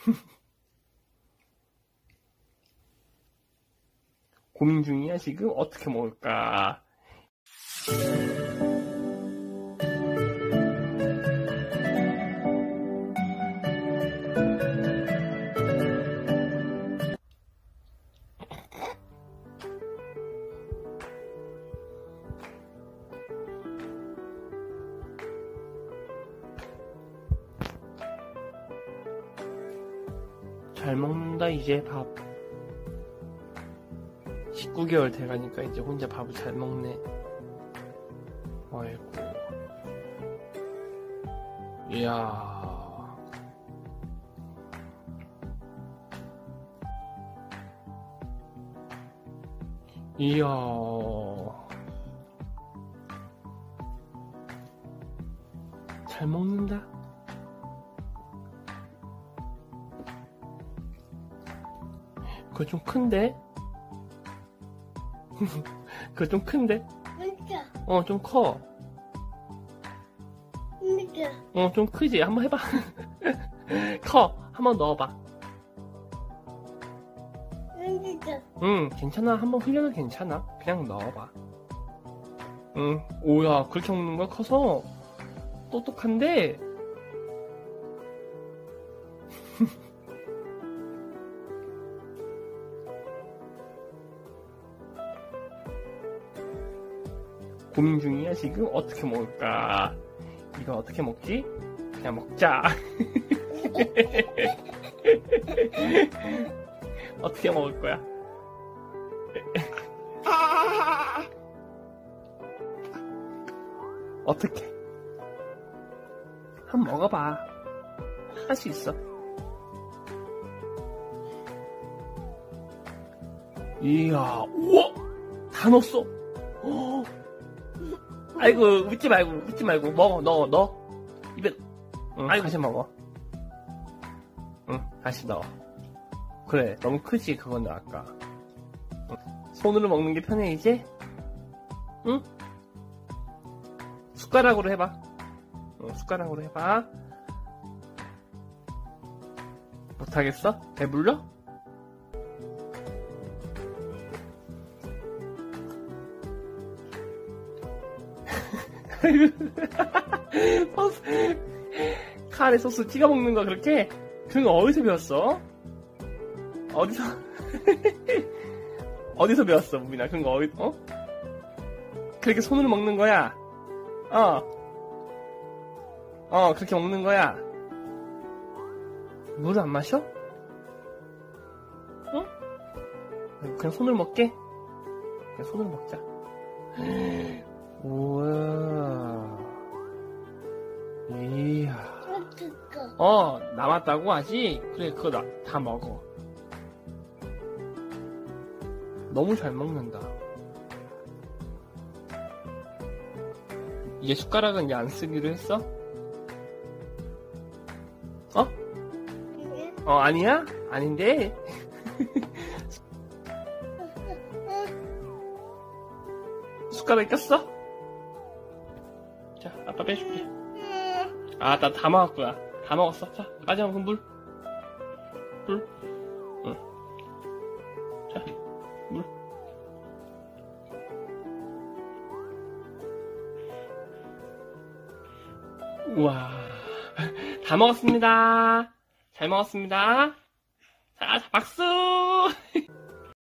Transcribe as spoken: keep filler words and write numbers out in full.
고민 중이야 지금? 어떻게 먹을까? 잘 먹는다 이제 밥. 십구 개월 돼가니까 이제 혼자 밥을 잘 먹네. 아이고. 이야. 이야. 잘 먹는다. 그거 좀 큰데? 그거 좀 큰데? 어, 좀 커. 어, 좀 크지? 한번 해봐. 커. 한번 넣어봐. 응, 괜찮아. 한번 흘려도 괜찮아. 그냥 넣어봐. 응, 오야, 그렇게 먹는 거야? 커서 똑똑한데? 고민 중이야 지금? 어떻게 먹을까? 이거 어떻게 먹지? 그냥 먹자. 어떻게 먹을 거야? 어떻게? 한번 먹어봐. 할 수 있어. 이야, 우와! 다 넣었어. 어. 아이고, 웃지 말고, 웃지 말고, 먹어, 넣어, 넣어. 입에, 응, 아이고. 다시 먹어. 응, 다시 넣어. 그래, 너무 크지, 그거는 아까. 응. 손으로 먹는 게 편해, 이제? 응? 숟가락으로 해봐. 응, 숟가락으로 해봐. 못하겠어? 배불러? 소스, 카레 소스 찍어 먹는 거 그렇게? 그런 거 어디서 배웠어? 어디서? 어디서 배웠어, 무빈아? 그런 거 어디, 어? 그렇게 손으로 먹는 거야? 어. 어, 그렇게 먹는 거야? 물 안 마셔? 응? 그냥 손으로 먹게? 그냥 손으로 먹자. 우와. 이야. 어, 남았다고 아직? 그래, 그거 나, 다 먹어. 너무 잘 먹는다. 이제 숟가락은 이제 안 쓰기로 했어? 어? 어, 아니야? 아닌데? 숟가락 꼈어? 자, 아빠 빼줄게. 아, 나 다 먹었구나. 다 먹었어. 자, 마지막 물. 물. 응. 자, 물. 우와. 다 먹었습니다. 잘 먹었습니다. 자, 박수!